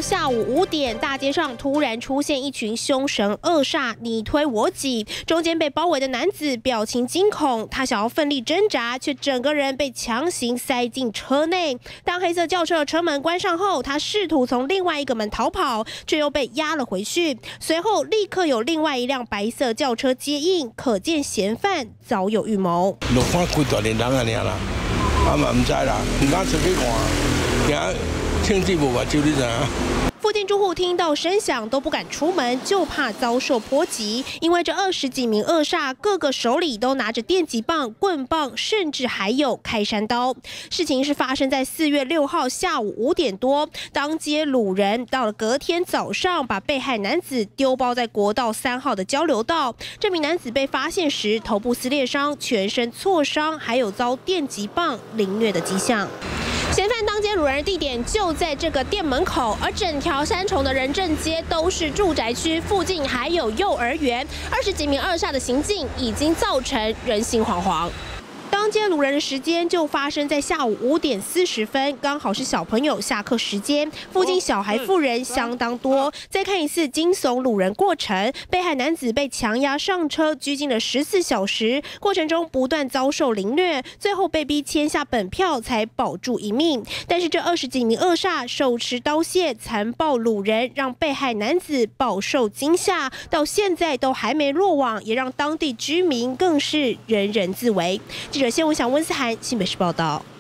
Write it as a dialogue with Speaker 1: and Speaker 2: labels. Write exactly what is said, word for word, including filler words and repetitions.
Speaker 1: 下午五点，大街上突然出现一群凶神恶煞、你推我挤，中间被包围的男子表情惊恐，他想要奋力挣扎，却整个人被强行塞进车内。当黑色轿车的车门关上后，他试图从另外一个门逃跑，却又被压了回去。随后立刻有另外一辆白色轿车接应，可见嫌犯早有预谋。
Speaker 2: 落看几大连人啊，尔啦，啊嘛唔知啦，唔敢出去看，惊天地无目睭，你知影？
Speaker 1: 附近住户听到声响都不敢出门，就怕遭受波及。因为这二十几名恶煞，个个手里都拿着电击棒、棍棒，甚至还有开山刀。事情是发生在四月六号下午五点多，当街掳人到了隔天早上，把被害男子丢包在国道三号的交流道。这名男子被发现时，头部撕裂伤，全身挫伤，还有遭电击棒凌虐的迹象。 嫌犯当街掳人的地点就在这个店门口，而整条三重的仁政街都是住宅区，附近还有幼儿园。二十几名恶煞的行径已经造成人心惶惶。 当街掳人的时间就发生在下午五点四十分，刚好是小朋友下课时间，附近小孩妇人相当多。再看一次惊悚掳人过程，被害男子被强压上车，拘禁了十四小时，过程中不断遭受凌虐，最后被逼签下本票才保住一命。但是这二十几名恶煞手持刀械残暴掳人，让被害男子饱受惊吓，到现在都还没落网，也让当地居民更是人人自危。记者谢文祥、温思涵，新北市报道。